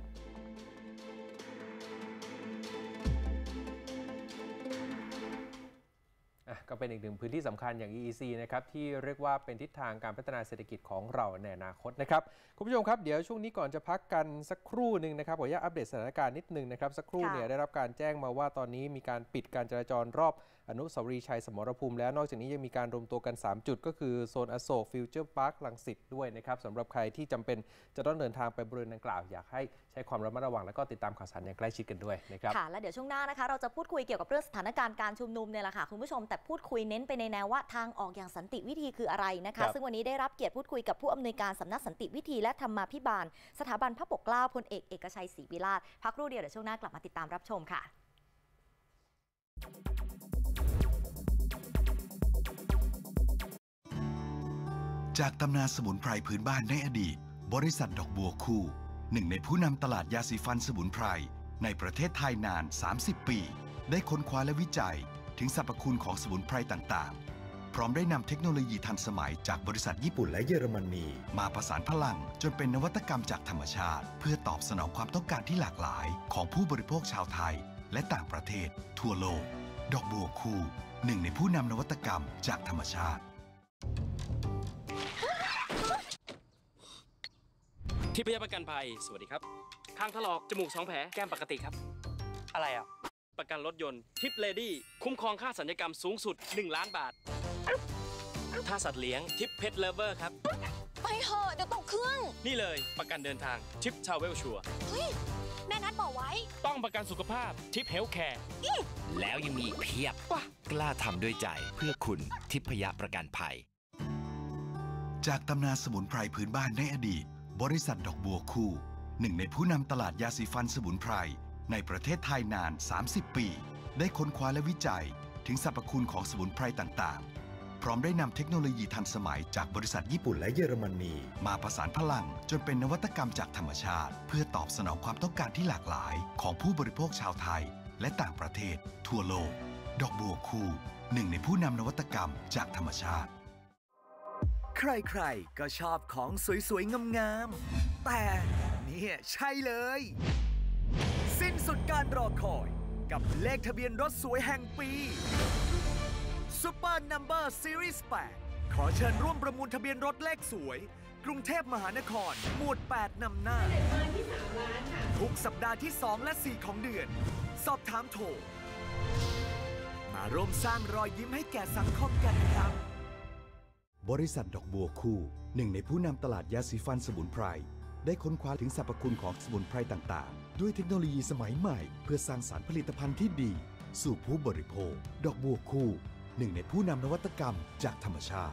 ก็เป็นอีกหนึ่งพื้นที่สำคัญอย่าง อี อี ซี นะครับที่เรียกว่าเป็นทิศทางการพัฒนาเศรษฐกิจของเราในอนาคตนะครับคุณผู้ชมครับเดี๋ยวช่วงนี้ก่อนจะพักกันสักครู่หนึ่งนะครับขออนุญาตอัปเดตสถานการณ์นิดนึงนะครับสักครู่เนี่ยได้รับการแจ้งมาว่าตอนนี้มีการปิดการจราจรรอบอนุสาวรีย์ชัยสมรภูมิแล้วนอกจากนี้ยังมีการรวมตัวกันสามจุดก็คือโซนอโศกฟิวเจอร์พาร์ครังสิตด้วยนะครับสำหรับใครที่จำเป็นจะต้องเดินทางไปบริเวณดังกล่าวอยากให้ใช้ความระมัดระวังและก็ติดตามข่าวสารอย่างใกล้ชิดกันด้วยนะครับค่ะและเดี๋ยวช่วงหน้านะคะเราจะพูดคุยเกี่ยวกับเรื่องสถานการณ์การชุมนุมเนี่ยแหละค่ะคุณผู้ชมแต่พูดคุยเน้นไปในแนวว่าทางออกอย่างสันติวิธีคืออะไรนะคะซึ่งวันนี้ได้รับเกียรติพูดคุยกับผู้อำนวยการสำนักสันติวิธีและธรรมาภิบาลสถาบันพระปกเกล้าพลเอกเอกชัยศรีวิราชพักครู่เดียวเดี๋ยวช่วงหน้ากลับมาติดตามรับชมค่ะจากตำนานสมุนไพรพื้นบ้านในอดีตบริษัทดอกบัวคู่หนึ่งในผู้นำตลาดยาสีฟันสมุนไพรในประเทศไทยนานสามสิบปีได้ค้นคว้าและวิจัยถึงสรรพคุณของสมุนไพรต่างๆพร้อมได้นำเทคโนโลยีทันสมัยจากบริษัทญี่ปุ่นและเยอรมนีมาผสานพลังจนเป็นนวัตกรรมจากธรรมชาติเพื่อตอบสนองความต้องการที่หลากหลายของผู้บริโภคชาวไทยและต่างประเทศทั่วโลกดอกบัวคู่หนึ่งในผู้นำนวัตกรรมจากธรรมชาติทิพยประกันภัยสวัสดีครับข้างถลอกจมูกสองแผลแก้มปกติครับอะไรอ่ะประกันรถยนต์ทิปเลดี้คุ้มครองค่าสัญญกรรมสูงสุดหนึ่งล้านบาทถ้าสัตว์เลี้ยงทิปเพทเลเวอร์ครับไปเถอะเดี๋ยวตกเครื่องนี่เลยประกันเดินทางทิปทราเวลชัวร์เฮ้ยแม่นัดบอกไว้ต้องประกันสุขภาพทิปเฮลท์แคร์แล้วยังมีอีกเพียบกล้าทำด้วยใจเพื่อคุณทิพยประกันภัยจากตำนานสมุนไพรพื้นบ้านในอดีตบริษัทดอกบัวคู่หนึ่งในผู้นำตลาดยาสีฟันสมุนไพรในประเทศไทยนานสามสิบปีได้ค้นคว้าและวิจัยถึงสรรพคุณของสมุนไพรต่างๆพร้อมได้นำเทคโนโลยีทันสมัยจากบริษัทญี่ปุ่นและเยอรมนีมาผสานพลังจนเป็นนวัตกรรมจากธรรมชาติเพื่อตอบสนองความต้องการที่หลากหลายของผู้บริโภคชาวไทยและต่างประเทศทั่วโลกดอกบัวคู่หนึ่งในผู้นำนวัตกรรมจากธรรมชาติใครๆก็ชอบของสวยๆงามๆแต่เนี่ยใช่เลยสิ้นสุดการรอคอยกับเลขทะเบียนรถสวยแห่งปี Super Number Series แปดขอเชิญร่วมประมูลทะเบียนรถเลขสวยกรุงเทพมหานครหมวดแปดนำหน้าทุกสัปดาห์ที่สองและสี่ของเดือนสอบถามโทรมาร่วมสร้างรอยยิ้มให้แก่สังคมกันครับบริษัทดอกบัวคู่หนึ่งในผู้นำตลาดยาสีฟันสมุนไพรได้ค้นคว้าถึงสรรพคุณของสมุนไพรต่างๆด้วยเทคโนโลยีสมัยใหม่เพื่อสร้างสรรค์ผลิตภัณฑ์ที่ดีสู่ผู้บริโภคดอกบัวคู่หนึ่งในผู้นำนวัตกรรมจากธรรมชาติ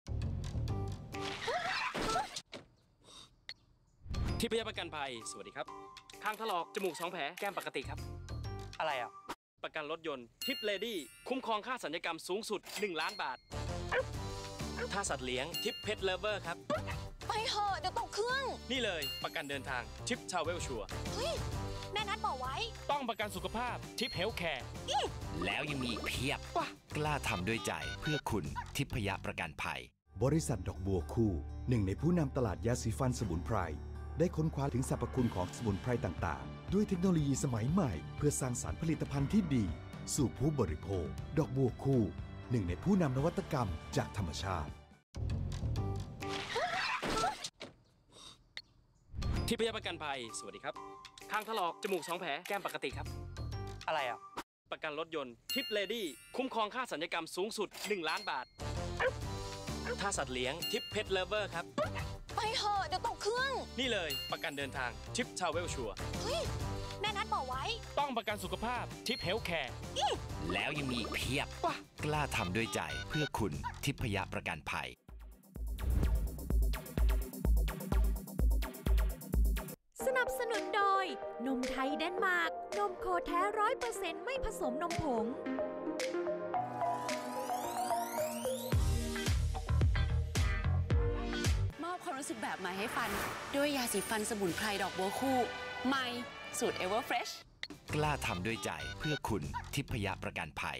ทิพยประกันภัยสวัสดีครับข้างถลอกจมูกสองแผลแก้มปกติครับอะไรอ่ะประกันรถยนต์ทิปเลดี้คุ้มครองค่าสัญญกรรมสูงสุดหนึ่งล้านบาทถ้าสัตว์เลี้ยงทิปเพ t เลเวอร์ครับไปเถอะเดี๋ยวตกเครื่องนี่เลยประกันเดินทางทิปทราเวลชัวร์เฮ้ยแม่นัดบอกไว้ต้องประกันสุขภาพทิปเฮลท์แคร์แล้วยังมีอีกเพียบกล้าทำด้วยใจเพื่อคุณทิพยประกันภัยบริษัทดอกบัวคู่หนึ่งในผู้นำตลาดยาสีฟันสมุนไพรได้ค้นคว้าถึงสรรพคุณของสมุนไพรต่างๆด้วยเทคโนโลยีสมัยใหม่เพื่อสร้างสรรค์ผลิตภัณฑ์ที่ดีสู่ผู้บริโภคดอกบัวคู่หนึ่งในผู้นำนวัตกรรมจากธรรมชาติทิพยประกันภัยสวัสดีครับข้างถลอกจมูกสองแผลแก้มปกติครับอะไรอ่ะประกันรถยนต์ทิปเลดี้คุ้มครองค่าสัญญกรรมสูงสุดหนึ่งล้านบาทถ้าสัตว์เลี้ยงทิปเพ t เลเวอร์ครับไปเถอะเดี๋ยวตกเครื่องนี่เลยประกันเดินทางทิปทราเวลชัวร์เฮ้ยแม่นัดบอกไว้ต้องประกันสุขภาพทิปเฮลท์แคร์แล้วยังมีอีกเพียบกล้าทำด้วยใจเพื่อคุณทิพยประกันภัยสนับสนุนโดยนมไทยเดนมาร์กนมโคแท้ร้อยเปอร์เซ็นต์ไม่ผสมนมผงมอบความรู้สึกแบบใหม่ให้ฟันด้วยยาสีฟันสมุนไพรดอกบัวคู่ใหม่สูตร Ever Fresh กล้าทำด้วยใจเพื่อคุณทิพยประกันภัย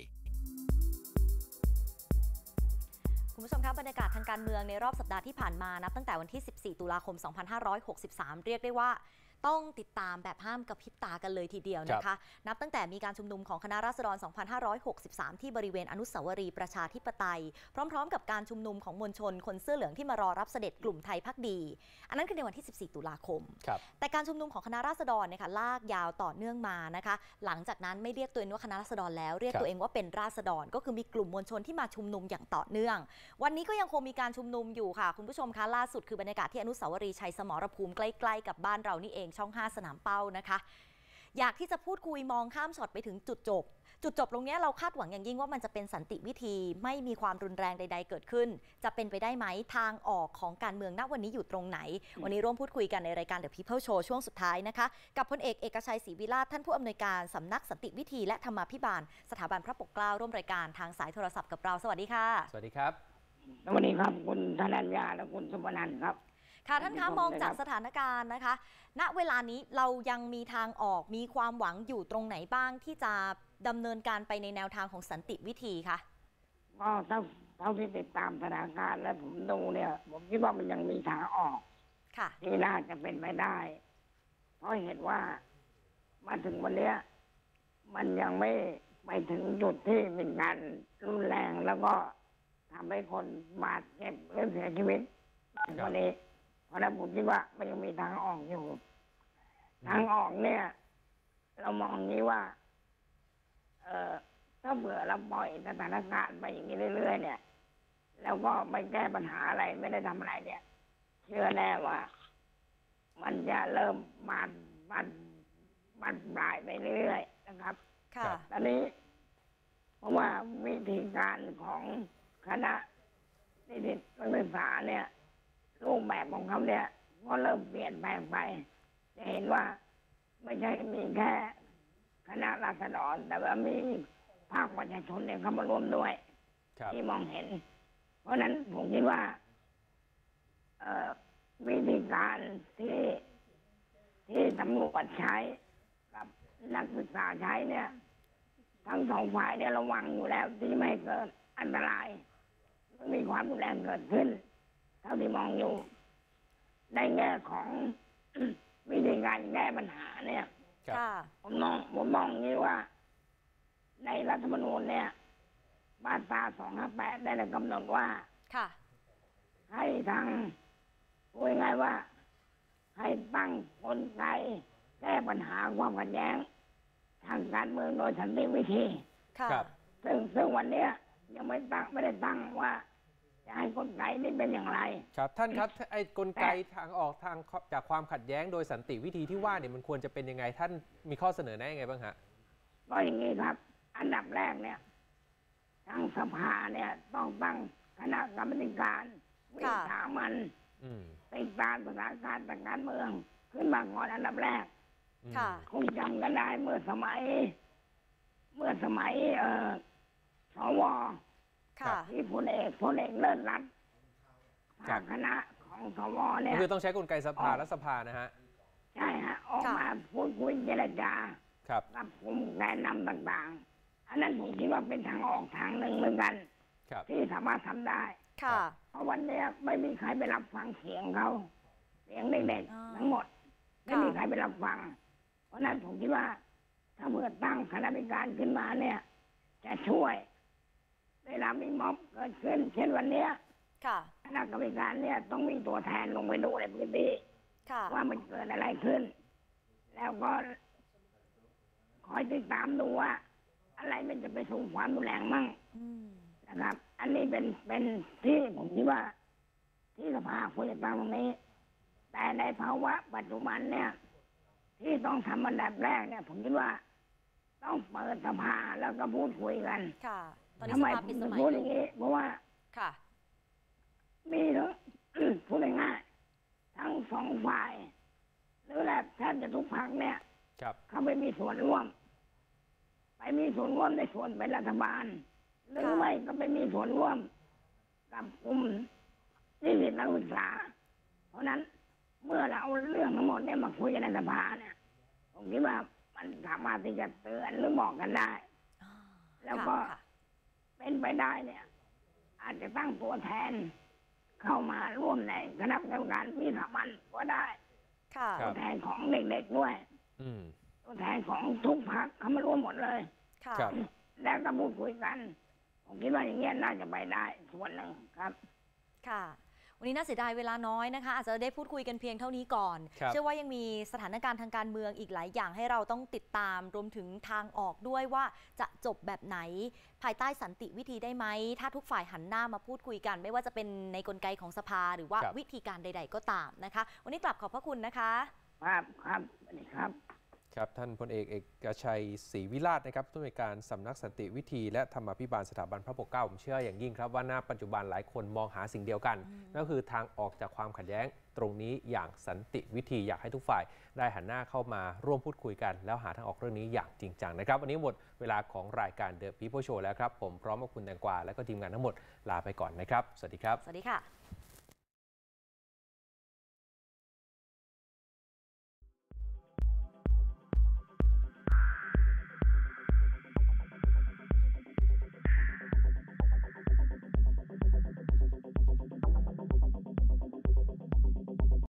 คุณผู้ชมครับบรรยากาศทางการเมืองในรอบสัปดาห์ที่ผ่านมานับตั้งแต่วันที่สิบสี่ตุลาคมสองพันห้าร้อยหกสิบสามเรียกได้ว่าต้องติดตามแบบห้ามกระพริบตากันเลยทีเดียวนะคะนับตั้งแต่มีการชุมนุมของคณะราษฎร สองพันห้าร้อยหกสิบสาม ที่บริเวณอนุสาวรีย์ประชาธิปไตยพร้อมๆกับการชุมนุมของมวลชนคนเสื้อเหลืองที่มารอรับเสด็จกลุ่มไทยภักดีอันนั้นคือในวันที่สิบสี่ตุลาคมแต่การชุมนุมของคณะราษฎรเนี่ยค่ะลากยาวต่อเนื่องมานะคะหลังจากนั้นไม่เรียกตัวเองว่าคณะราษฎรแล้วเรียกตัวเองว่าเป็นราษฎรก็คือมีกลุ่มมวลชนที่มาชุมนุมอย่างต่อเนื่องวันนี้ก็ยังคงมีการชุมนุมอยู่ค่ะคุณผู้ชมคะล่าสุดคือบรรยากาศที่อนุสาวรีย์ชัยสมรภูมิใกล้ๆกับบ้านเรานี่เองช่องห้าสนามเป้านะคะอยากที่จะพูดคุยมองข้ามช็อตไปถึงจุดจบจุดจบตรงนี้เราคาดหวังอย่างยิ่งว่ามันจะเป็นสันติวิธีไม่มีความรุนแรงใดๆเกิดขึ้นจะเป็นไปได้ไหมทางออกของการเมืองณวันนี้อยู่ตรงไหนวันนี้ร่วมพูดคุยกันในรายการ The People Show ช่วงสุดท้ายนะคะกับพลเอกเอกชัยศรีวิราชท่านผู้อำนวยการสำนักสันติวิธีและธรรมาภิบาลสถาบันพระปกเกล้าร่วมรายการทางสายโทรศัพท์กับเราสวัสดีค่ะสวัสดีครับสวัสดีครับคุณธนัญญาและคุณสุวรรณครับค่ะท่านคะมองจากสถานการณ์นะคะณเวลานี้เรายังมีทางออกมีความหวังอยู่ตรงไหนบ้างที่จะดำเนินการไปในแนวทางของสันติวิธีคะก็เท่าเท่าที่ติดตามสถานการณ์และผมดูเนี่ยผมคิดว่ามันยังมีทางออกค่ะที่น่าจะเป็นไปได้เพราะเห็นว่ามาถึงวันนี้มันยังไม่ไปถึงจุดที่มีการรุนแรงแล้วก็ทำให้คนบาดเจ็บหรือเสียชีวิตวันนี้เพราะนั้นผมคิดว่ามันยังมีทางออกอยู่ทางออกเนี่ยเรามองนี้ว่าเอ่อถ้าเบื่อเราปล่อยสถานการณ์ไปอย่างนี้เรื่อยๆเนี่ยแล้วก็ไม่แก้ปัญหาอะไรไม่ได้ทำอะไรเนี่ยเชื่อแน่ว่ามันจะเริ่มมันมันมันปลายไปเรื่อยๆนะครับค่ะตอนนี้เพราะว่าวิธีการของคณะนิตินักศึกษาเนี่ยรูปแบบของเขาเนี่ยก็เริ่มเปลี่ยนแปลงไปจะเห็นว่าไม่ใช่มีแค่คณะราษฎรแต่ว่ามีภาคประชาชนเนี่ยเข้ามาร่วมด้วยที่มองเห็นเพราะนั้นผมคิดว่าวิธีการที่ที่ตำรวจใช้กับนักศึกษาใช้เนี่ยทั้งสองฝ่ายเนี่ยระวังอยู่แล้วที่ไม่เกิดอันตรายไม่มีความรุนแรงเกิดขึ้นเท่าที่มองอยู่ในแง่ของวิธีการแก้ปัญหาเนี่ยผมมองผมมองนี้ว่าในรัฐธรรมนูญเนี่ยมาตราสองห้าแปดได้กำหนดว่าให้ทางพูดง่ายว่าให้ตั้งกลไกแก้ปัญหาความขัดแย้งทางการเมืองโดยสันติวิธีซึ่งซึ่งวันนี้ยังไม่ตั้งไม่ได้ตั้งว่าจะให้กลไกนี่เป็นอย่างไรครับท่านครับไอ้กลไกทางออกทางจากความขัดแย้งโดยสันติวิธีที่ว่าเนี่ยมันควรจะเป็นยังไงท่านมีข้อเสนอแนะยังไงบ้างฮะก็อย่างนี้ครับ อันดับแรกเนี่ยทางสภาเนี่ยต้องตั้งคณะกรรมการวิสามันติดตามสถานการณ์ทางการเมืองขึ้นมาก่อนอันดับแรกคงจำกันได้เมื่อสมัย เมื่อสมัยเอ่อสวที่พลเอกพลเอกเลิศรัตน์ทางคณะของสวเนี่ยคือต้องใช้กลไกสภาและสภานะฮะใช่ฮะออกมาพูดคุยเจรจากับกลุ่มแกนนำต่างๆอันนั้นผมคิดว่าเป็นทางออกทางหนึ่งเหมือนกันที่สามารถทำได้เพราะวันนี้ไม่มีใครไปรับฟังเสียงเขาเสียงเด็กๆทั้งหมดไม่มีใครไปรับฟังเพราะนั้นผมคิดว่าถ้าเมื่อตั้งคณะกรรมการขึ้นมาเนี่ยจะช่วยเวลามีม็อบเกิดขึ้นเช่นวันนี้คณะกรรมการเนี่ยต้องมีตัวแทนลงไปดูในพื้นที่ว่ามันเกิดอะไรขึ้นแล้วก็คอยติดตามดูว่าอะไรมันจะไปสู่ความรุนแรงมั่งนะครับ อันนี้เป็นเป็นที่ผมคิดว่าที่สภาควรจะทำตรงนี้แต่ในภาวะปัจจุบันเนี่ยที่ต้องทำอันดับแรกเนี่ยผมคิดว่าต้องเปิดสภาแล้วก็พูดคุยกันทำไมผมถึงพูดอย่างนี้เพราะว่ามีทั้ง พูดง่ายๆทั้งสองฝ่ายหรือแหละแทบจะทุกพรรคเนี่ยเขาไม่มีส่วนร่วมไปมีส่วนร่วมในส่วนเป็นรัฐบาลหรือไม่ก็ไปมีส่วนร่วมกับกลุ่มนิสิตนักศึกษาเพราะนั้นเมื่อเราเอาเรื่องทั้งหมดเนี่ยมาคุยกันในสภาเนี่ยผมคิดว่ามันสามารถที่จะเตือนหรือบอกกันได้แล้วก็เป็นไปได้เนี่ยอาจจะตั้งตัวแทนเข้ามาร่วมในคณะกรรมการวิสามัญก็ได้ตัวแทนของเด็กๆด้วยตัวแทนของทุกพรรคเข้ามาร่วมหมดเลยแล้วก็พูดคุยกันผมคิดว่าอย่างเงี้ยน่าจะไปได้ส่วนหนึ่งครับค่ะวันนี้น่าเสียดายเวลาน้อยนะคะอาจจะได้พูดคุยกันเพียงเท่านี้ก่อนเชื่อว่ายังมีสถานการณ์ทางการเมืองอีกหลายอย่างให้เราต้องติดตามรวมถึงทางออกด้วยว่าจะจบแบบไหนภายใต้สันติวิธีได้ไหมถ้าทุกฝ่ายหันหน้ามาพูดคุยกันไม่ว่าจะเป็นในกลไกของสภาหรือว่าวิธีการใดๆก็ตามนะคะวันนี้กลับขอบพระคุณนะคะครับครับสวัสดีครับครับท่านพลเอกเอกชัยศรีวิราชนะครับผู้อำนวยการสำนักสันติวิธีและธรรมาภิบาลสถาบันพระปกเกล้าผมเชื่ออย่างยิ่งครับว่าณปัจจุบันหลายคนมองหาสิ่งเดียวกันนั่นก็คือทางออกจากความขัดแย้งตรงนี้อย่างสันติวิธีอยากให้ทุกฝ่ายได้หันหน้าเข้ามาร่วมพูดคุยกันแล้วหาทางออกเรื่องนี้อย่างจริงจังนะครับวันนี้หมดเวลาของรายการ The People Show แล้วครับผมพร้อมกับคุณแตงกวาและก็ทีมงานทั้งหมดลาไปก่อนนะครับสวัสดีครับสวัสดีค่ะ